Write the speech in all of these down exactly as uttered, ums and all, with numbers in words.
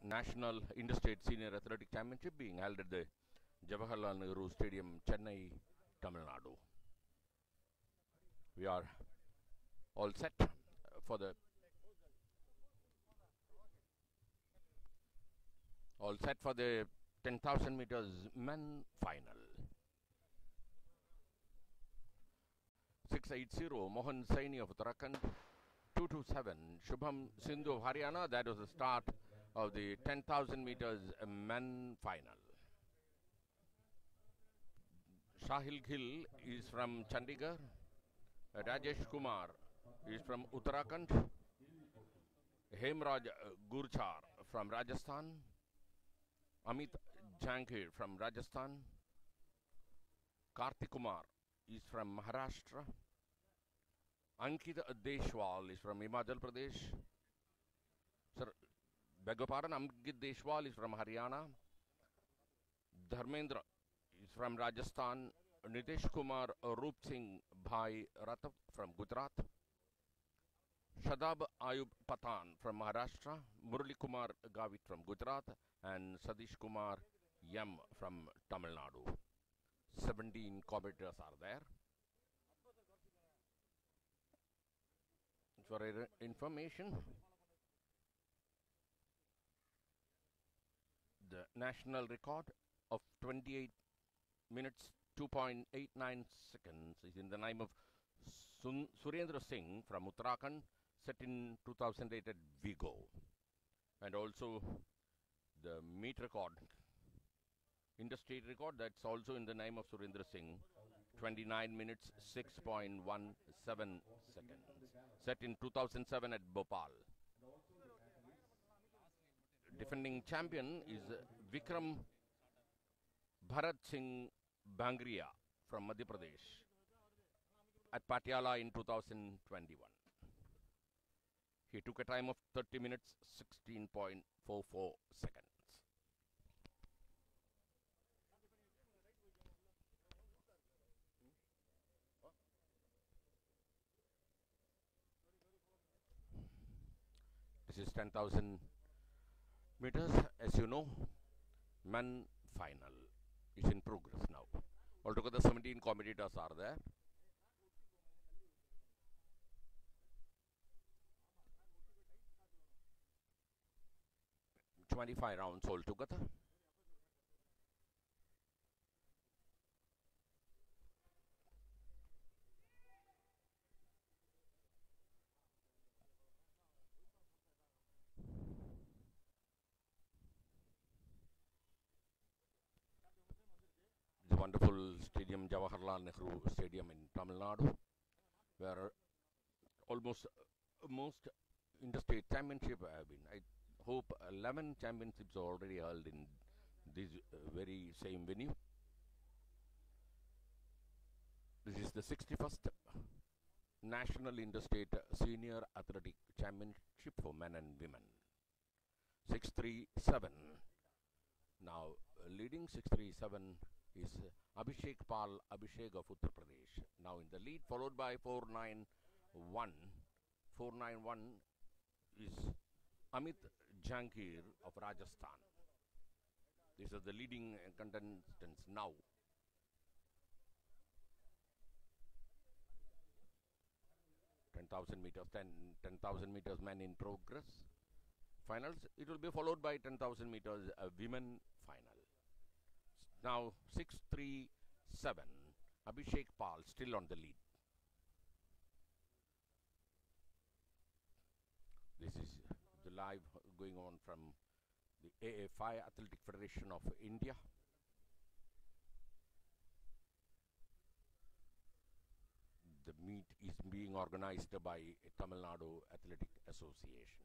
National Interstate Senior Athletic Championship being held at the Jawaharlal Nehru Stadium, Chennai, Tamil Nadu. We are all set for the all set for the ten thousand meters men final. six eighty Mohan Saini of Uttarakhand, two twenty-seven Shubham Sindhu of Haryana. That was the start of the ten thousand meters men final. Shahil Gill is from Chandigarh. Rajesh Kumar is from Uttarakhand. Hemraj Gurchar from Rajasthan. Amit Jankir from Rajasthan. Kartik Kumar is from Maharashtra. Ankit Deshwal is from Himachal Pradesh. Sir, beg your pardon, Ankit Deshwal is from Haryana. Dharmendra is from Rajasthan. Nitish Kumar Roop Singh Bhai Ratap from Gujarat. Shadab Ayub Patan from Maharashtra. Murali Kumar Gavit from Gujarat. And Sadish Kumar Yam from Tamil Nadu. seventeen competitors are there. For information, the national record of twenty-eight minutes two point eight nine seconds is in the name of Sun Surendra Singh from Uttarakhand, set in two thousand eight at Vigo. And also the meet record, interstate record, that's also in the name of Surendra Singh, twenty-nine minutes six point one seven seconds, set in two thousand seven at Bhopal. Defending champion is Vikram Bharat Singh Bangriya from Madhya Pradesh at Patiala in two thousand twenty-one. He took a time of thirty minutes sixteen point four four seconds. This is ten thousand meters. As you know, men final is in progress now. Altogether seventeen competitors are there. twenty-five rounds altogether. The wonderful stadium, Jawaharlal Nehru Stadium in Tamil Nadu, where almost uh, most interstate championship have been. I hope eleven championships are already held in this uh, very same venue. This is the sixty-first National Interstate Senior Athletic Championship for men and women. six three seven. Now, uh, leading six three seven is uh, Abhishek Pal Abhishek of Uttar Pradesh. Now in the lead, followed by four nine one. four nine one is Amit Jankir of Rajasthan. These are the leading uh, contestants now. ten thousand meters, ten thousand meters men in progress. Finals, it will be followed by ten thousand meters uh, women final. Now six three seven, Abhishek Pal still on the lead. This is the live going on from the A F I Athletic Federation of India. The meet is being organized by Tamil Nadu Athletic Association.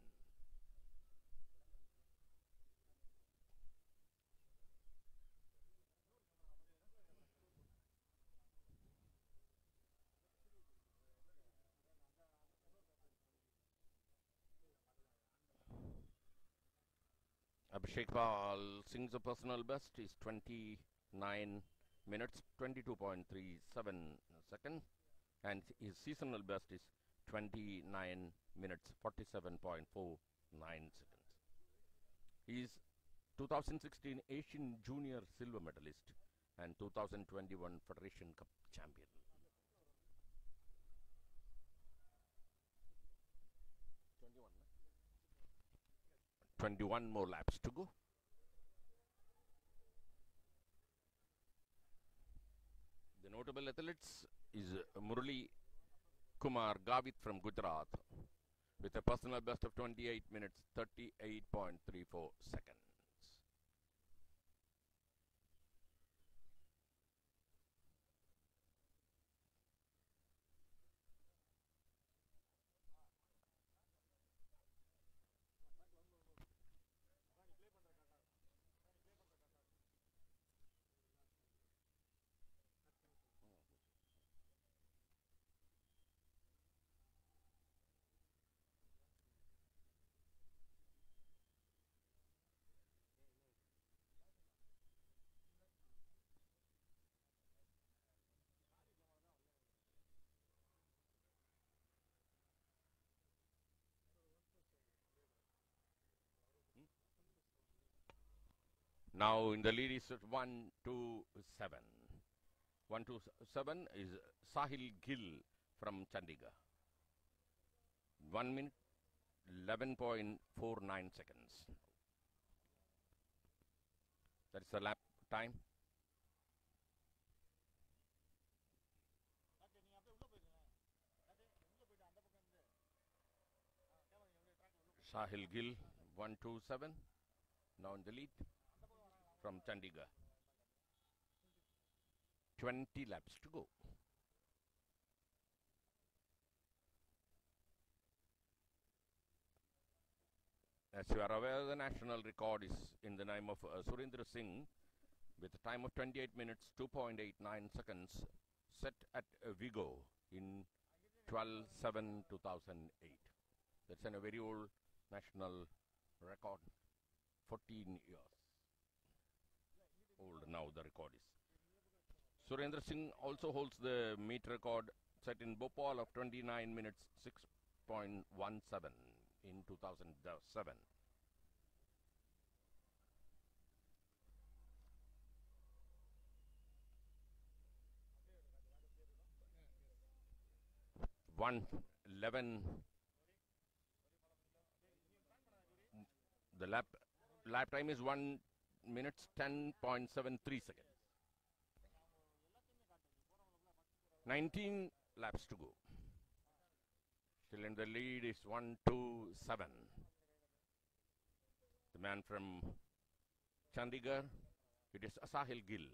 Abhishek Pal Singh's personal best is twenty-nine minutes twenty-two point three seven seconds, and his seasonal best is twenty-nine minutes forty-seven point four nine seconds. He is two thousand sixteen Asian Junior Silver Medalist and two thousand twenty-one Federation Cup champion. twenty-one more laps to go. The notable athletes is Murali Kumar Gavit from Gujarat with a personal best of twenty-eight minutes thirty-eight point three four seconds. Now in the lead is one two seven. one two seven is Sahil Gill from Chandigarh. one minute eleven point four nine seconds. That's the lap time. Sahil Gill one two seven. Now in the lead from Chandigarh. twenty laps to go. As you are aware, the national record is in the name of uh, Surendra Singh with a time of twenty-eight minutes two point eight nine seconds set at uh, Vigo in twelve seven two thousand eight. That's an, a very old national record, fourteen years old now the record is. Surendra Singh also holds the meet record set in Bhopal of twenty-nine minutes six point one seven in two thousand seven. one eleven. The lap lap time is one minutes ten point seven three seconds. nineteen laps to go. Still in the lead is one two seven. The man from Chandigarh, it is Sahil Gill.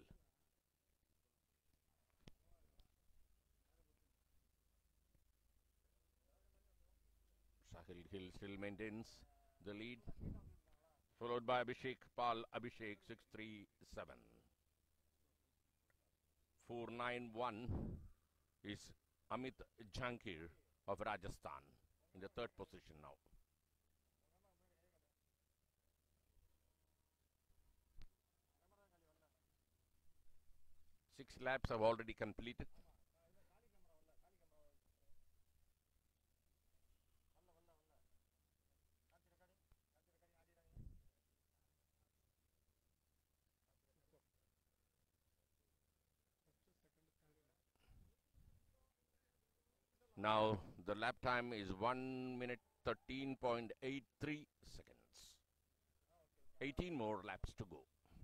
Sahil Gill still maintains the lead, followed by Abhishek Pal Abhishek six three seven. four nine one is Amit Jankir of Rajasthan in the third position now. Six laps have already completed. Now the lap time is one minute thirteen point eight three seconds. eighteen more laps to go.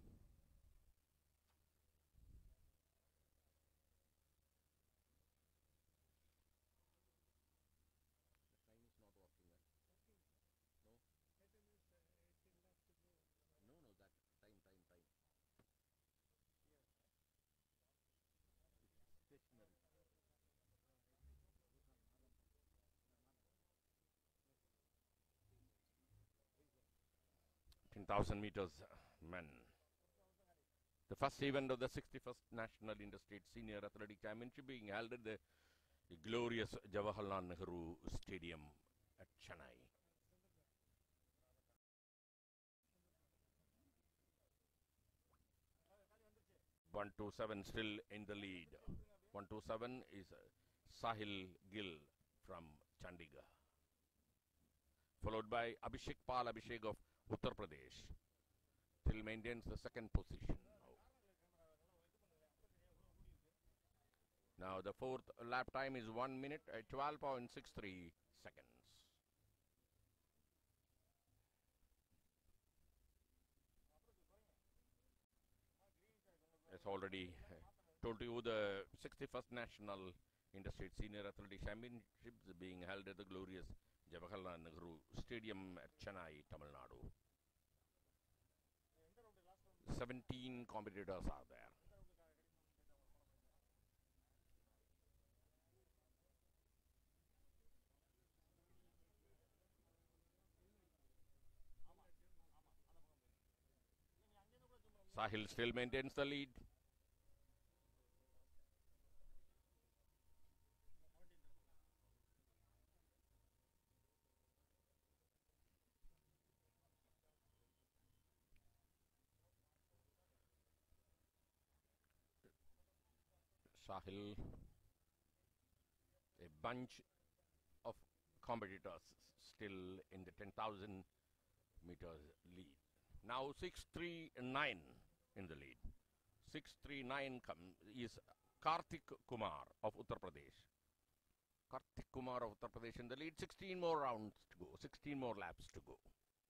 one thousand meters men. The first event of the sixty-first National Interstate Senior Athletic Championship being held at the glorious Jawaharlal Nehru Stadium at Chennai. one two seven still in the lead. one two seven is Sahil Gill from Chandigarh, followed by Abhishek Pal Abhishek of Uttar Pradesh still maintains the second position. Now the fourth lap time is one minute uh, twelve point six three seconds. As already uh, told you, the sixty-first National Interstate Senior Athletics Championships being held at the glorious Jawaharlal Nehru Stadium at Chennai, Tamil Nadu. seventeen competitors are there. Sahil still maintains the lead. Sahil, a bunch of competitors still in the ten thousand meters lead. Now six three nine in the lead. six three nine is Karthik Kumar of Uttar Pradesh. Karthik Kumar of Uttar Pradesh in the lead. sixteen more rounds to go. sixteen more laps to go.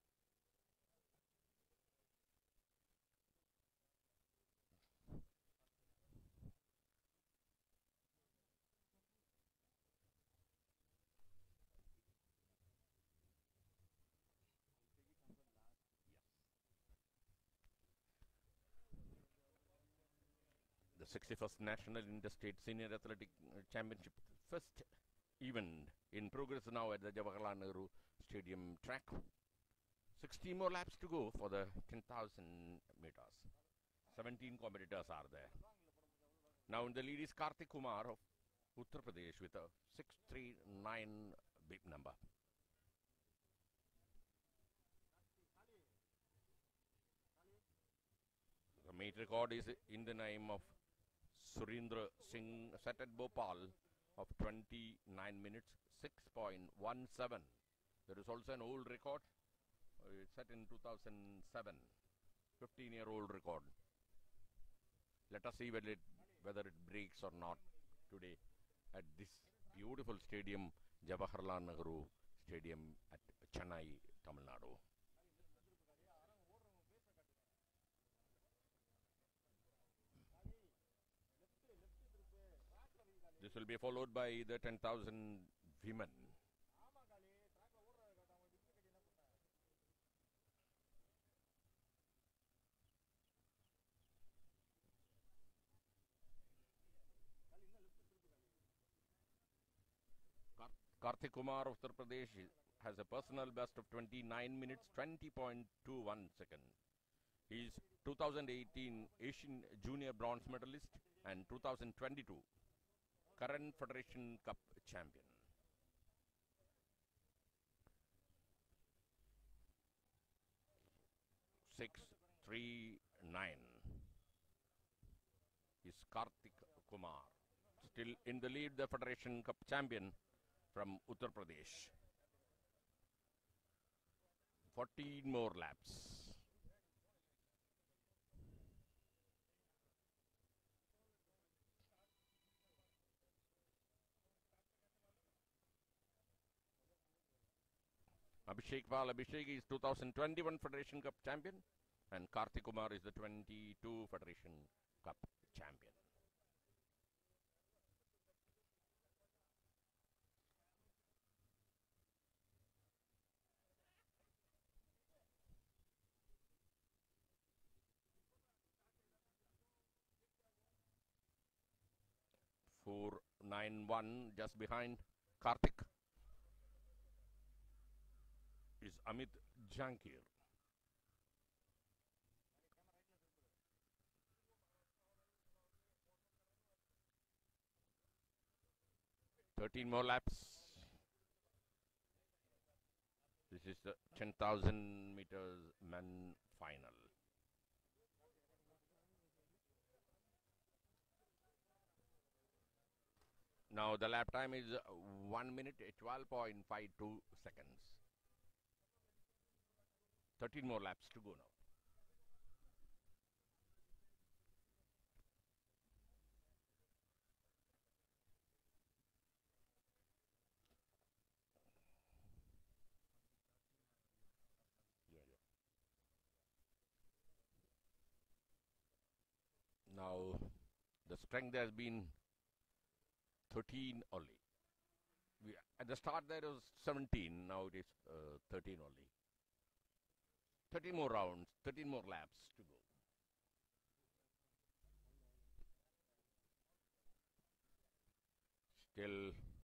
The sixty-first National Interstate Senior Athletic Championship first event in progress now at the Jawaharlal Nehru Stadium track. sixteen more laps to go for the ten thousand meters. seventeen competitors are there. Now in the lead is Karthik Kumar of Uttar Pradesh with a six three nine big number. The meet record is in the name of Surendra Singh, set at Bhopal, of twenty-nine minutes six point one seven. There is also an old record uh, set in two thousand seven, fifteen year old record. Let us see whether it, whether it breaks or not today at this beautiful stadium, Jawaharlal Nehru Stadium at Chennai, Tamil Nadu. This will be followed by the ten thousand women. Karthik Kumar of Uttar Pradesh has a personal best of twenty-nine minutes twenty point two one seconds. He is two thousand eighteen Asian Junior Bronze Medalist and two thousand twenty-two current Federation Cup champion. six three nine is Karthik Kumar. Still in the lead, the Federation Cup champion from Uttar Pradesh. fourteen more laps. Abhishek Val Abhishek is two thousand twenty-one Federation Cup champion and Karthik Kumar is the twenty-two Federation Cup champion. four nine one just behind Karthik is Amit Jankir. thirteen more laps. This is the ten thousand meters men final. Now the lap time is uh, one minute twelve point five two seconds. thirteen more laps to go now. Yeah, yeah. Now, the strength has been thirteen only. We, at the start there was seventeen, now it is uh, thirteen only. thirteen more rounds, thirteen more laps to go. Still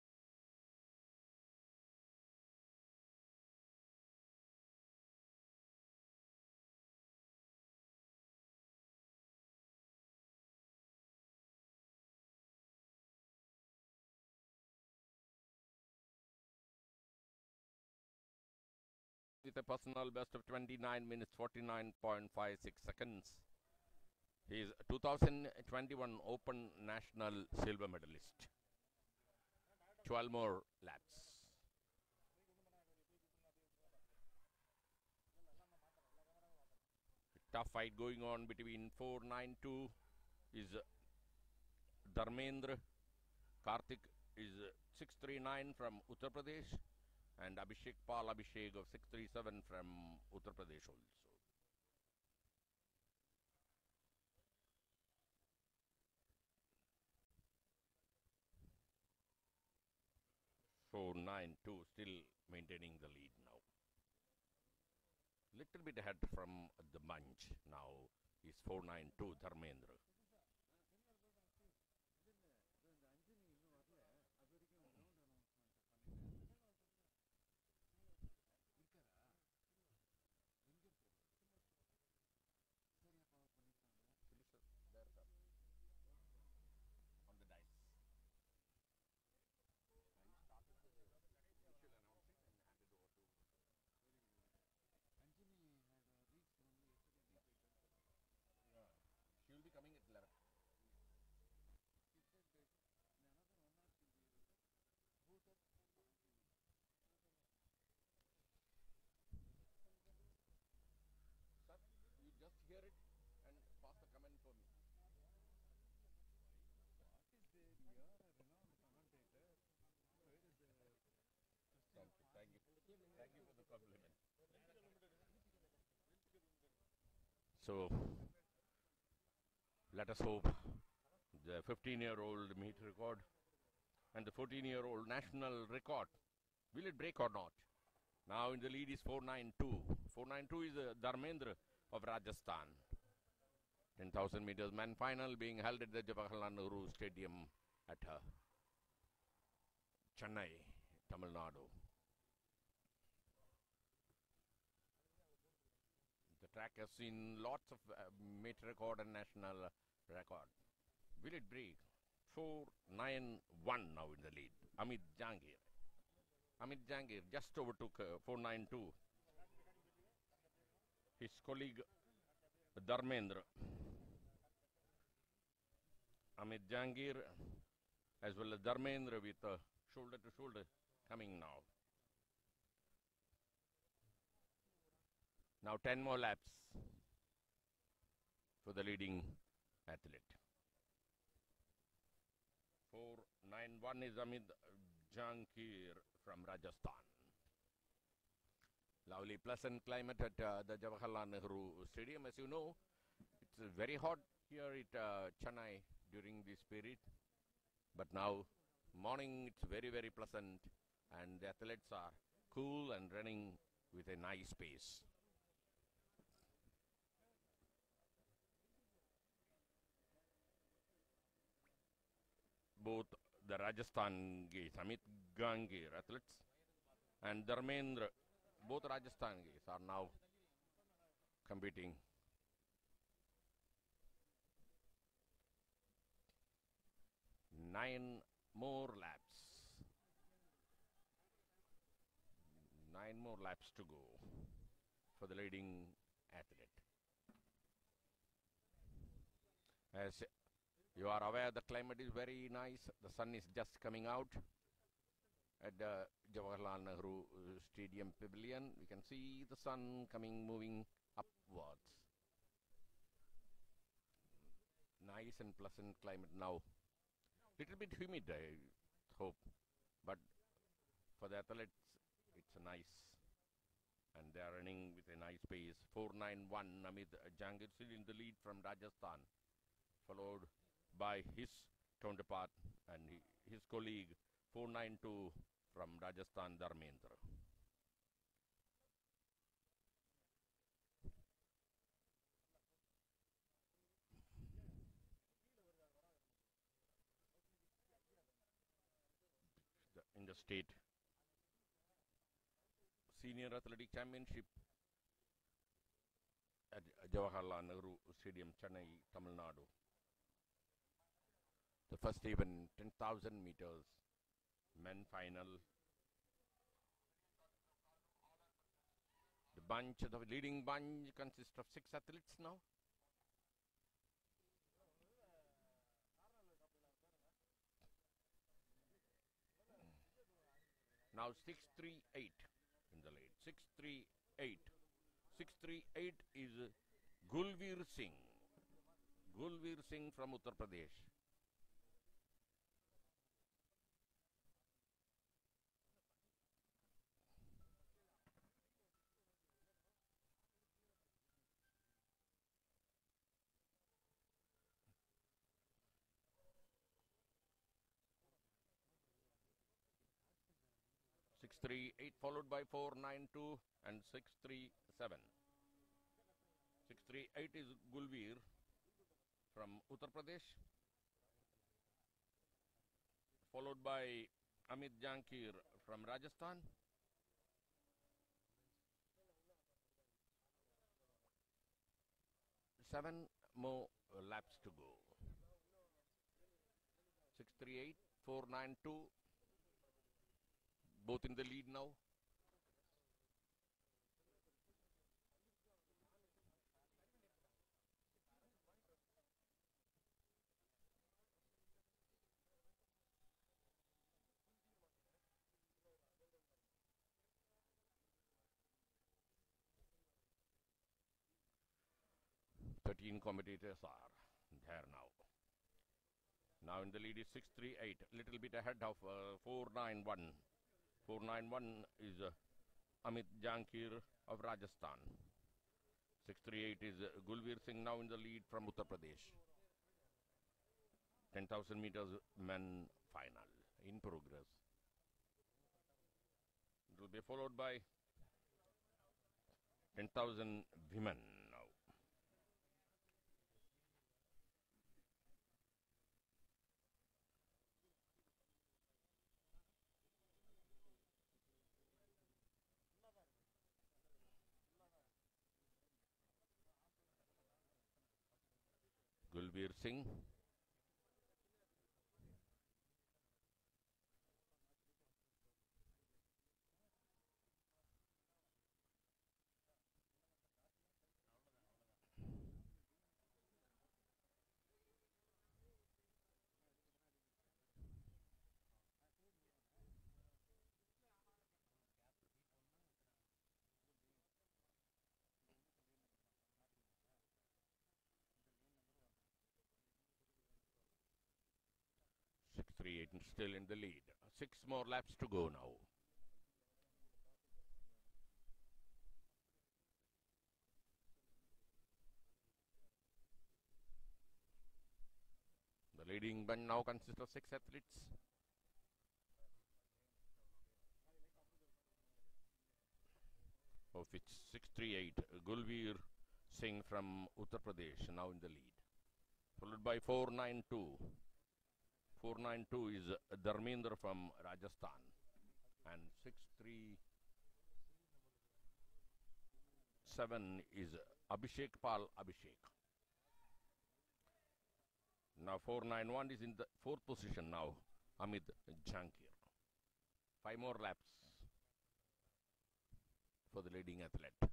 with a personal best of twenty-nine minutes forty-nine point five six seconds. He is two thousand twenty-one Open National Silver Medalist. twelve more laps. Tough fight going on between four nine two is Dharmendra. Karthik is six three nine from Uttar Pradesh, and Abhishek Pal Abhishek of six three seven from Uttar Pradesh also. four nine two still maintaining the lead now. Little bit ahead from the bunch now is four nine two Dharmendra. On the dice. She will be coming at eleven. Sir, you just hear it and pass the comment for me. Thank you, thank you. Thank you for the compliment. So, let us hope the fifteen-year-old meet record and the fourteen-year-old national record, will it break or not? Now in the lead is four nine two. four nine two is uh, Dharmendra of Rajasthan. ten thousand meters man final being held at the Jawaharlal Nehru Stadium at uh, Chennai, Tamil Nadu. The track has seen lots of uh, meet record and national record. Will it break? four nine one now in the lead. Amit Jangir. Amit Jangir just overtook uh, four nine two. His colleague Dharmendra. Amit Jangir as well as Dharmendra with uh, shoulder to shoulder coming now. Now ten more laps for the leading athlete. four nine one is Amit Jangir from Rajasthan. Lovely pleasant climate at uh, the Jawaharlal Nehru Stadium. As you know, it's uh, very hot here at uh, Chennai during this period. But now, morning it's very, very pleasant and the athletes are cool and running with a nice pace. Both the Rajasthan Gays, Amit Gangir athletes, and Dharmendra, both Rajasthan Gays are now competing. Nine more laps. Nine more laps to go for the leading athlete. As you are aware, the climate is very nice. The sun is just coming out. at the Jawaharlal Nehru uh, Stadium Pavilion. We can see the sun coming, moving upwards. Nice and pleasant climate now. Little bit humid, I hope, but for the athletes, it's a nice. And they are running with a nice pace. four nine one, Amit Jangir still in the lead from Rajasthan, followed by his counterpart and he, his colleague, four nine two from Rajasthan, Dharmendra. The, in the state Senior Athletic Championship at Jawaharlal Nehru Stadium, Chennai, Tamil Nadu. The first event, ten thousand meters, men final. The bunch, the leading bunch consists of six athletes now. Now six three eight in the lead. six three eight. six three eight is Gulveer Singh. Gulveer Singh from Uttar Pradesh. six three eight followed by four nine two and six three seven. six three eight is Gulveer from Uttar Pradesh, followed by Amit Jankir from Rajasthan. Seven more laps to go. six three eight, four nine two, both in the lead now. thirteen competitors are there now. Now in the lead is six three eight, little bit ahead of uh, four nine one. four nine one is uh, Amit Jankir of Rajasthan. six three eight is uh, Gulveer Singh now in the lead from Uttar Pradesh. ten thousand meters men final in progress. It will be followed by ten thousand women now. Gulveer Singh. six three eight still in the lead. Six more laps to go now. The leading bunch now consists of six athletes. Of which six three eight, Gulveer Singh from Uttar Pradesh now in the lead. Followed by four nine two. four nine two is Dharmendra from Rajasthan. And six three seven is Abhishek Pal Abhishek. Now four nine one is in the fourth position now, Amit Jankir. Five more laps for the leading athlete.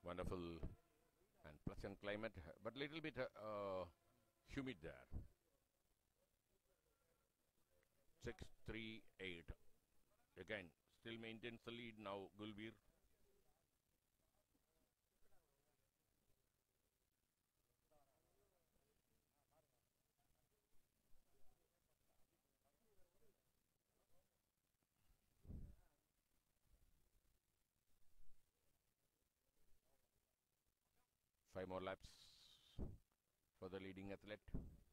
Wonderful and pleasant climate, but little bit uh, humid there. six three eight. Again, still maintains the lead now, Gulbir. Five more laps for the leading athlete.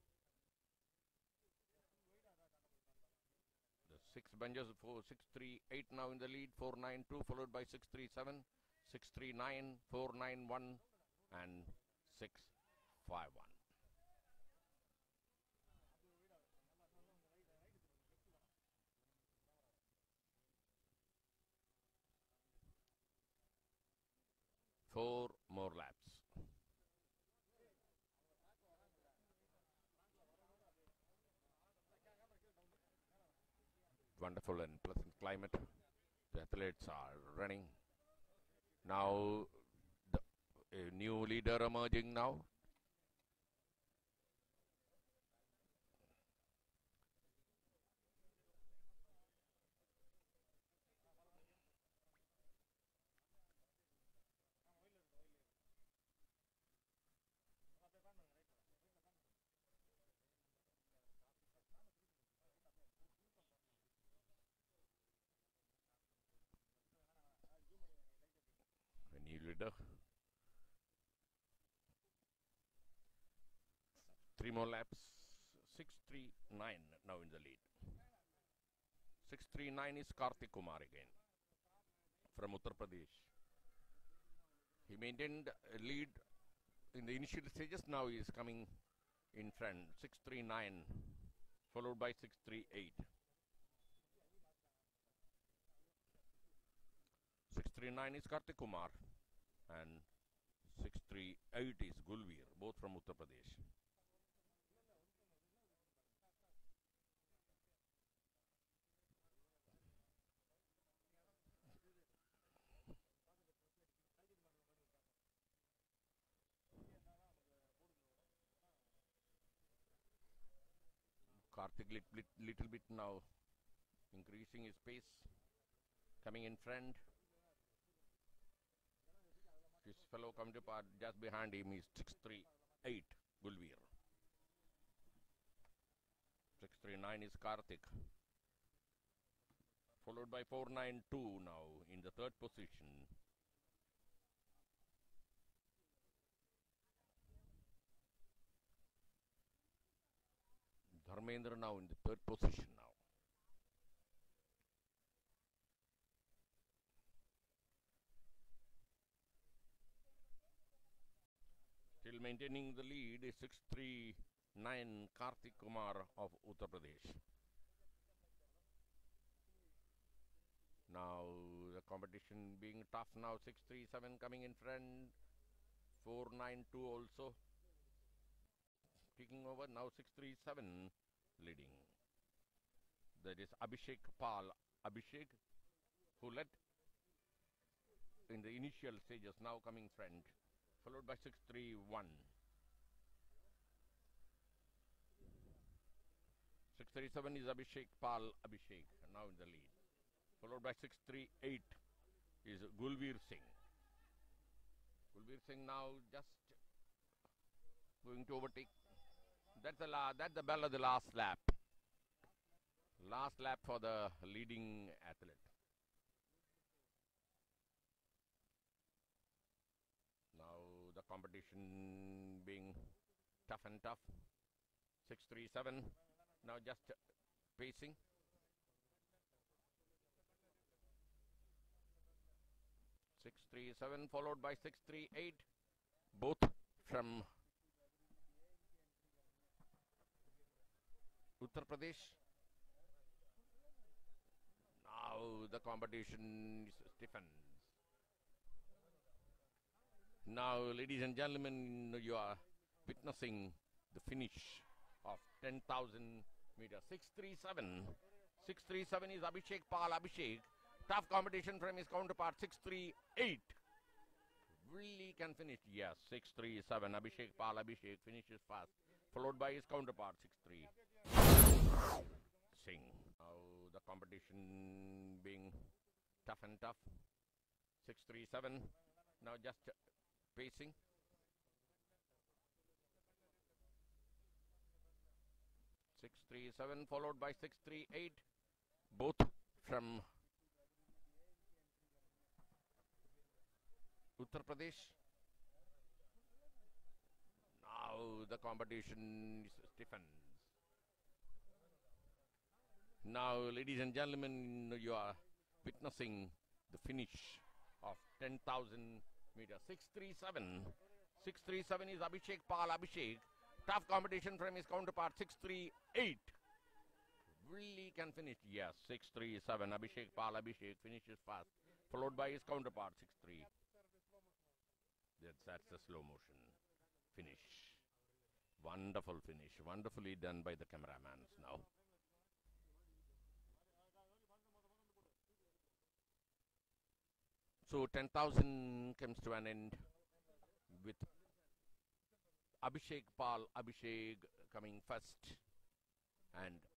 The six bunches, four, six, three, eight now in the lead. four, nine, two followed by six, three, seven, six, three, nine, four, nine, one, and six, five, one. Four more laps. Wonderful and pleasant climate. The athletes are running. Now, the a new leader emerging now. A new leader. Three more laps. six, three, nine now in the lead. six, three, nine is Karthik Kumar again from Uttar Pradesh. He maintained a lead in the initial stages. Now he is coming in front. six, three, nine followed by six, three, eight. six, three, nine is Karthik Kumar and six, three, eight is Gulbir, both from Uttar Pradesh. Karthik lit, lit, little bit now increasing his pace, coming in front. His fellow counterpart just behind him is six, three, eight Gulbir. six, three, nine is Karthik, followed by four, nine, two now in the third position. Dharmendra now in the third position now. Still maintaining the lead is six, three, nine Karthik Kumar of Uttar Pradesh. Now the competition being tough now. six, three, seven coming in front. four, nine, two also taking over. Now six, three, seven leading. That is Abhishek Pal. Abhishek, who led in the initial stages, now coming front, followed by six, three, one. six, three, seven is Abhishek Pal. Abhishek now in the lead, followed by six, three, eight is Gulbir Singh. Gulbir Singh now just going to overtake. That's the la that's the bell of the last lap. Last lap for the leading athlete. Now the competition being tough and tough. six, three, seven now just pacing. six, three, seven followed by six, three, eight, both from Uttar Pradesh. Now the competition stiffens. Now, ladies and gentlemen, you are witnessing the finish of ten thousand meters. six, three, seven. six, three, seven is Abhishek Pal. Abhishek. Tough competition from his counterpart. six, three, eight. Really can finish. Yes, six three seven. Abhishek Pal Abhishek finishes fast, followed by his counterpart six three. Singh. Now the competition being tough and tough. six three seven. Now just pacing. six three seven followed by six three eight. Both from Uttar Pradesh. Now the competition stiffens. Now, ladies and gentlemen, you are witnessing the finish of ten thousand meters. six three seven. six three seven is Abhishek Pal Abhishek. Tough competition from his counterpart six three eight. Really can finish. Yes, six three seven. Abhishek Pal Abhishek finishes fast, followed by his counterpart six three. That's, that's the slow motion finish. Wonderful finish. Wonderfully done by the cameramans now. So ten thousand comes to an end with Abhishek Pal Abhishek coming first and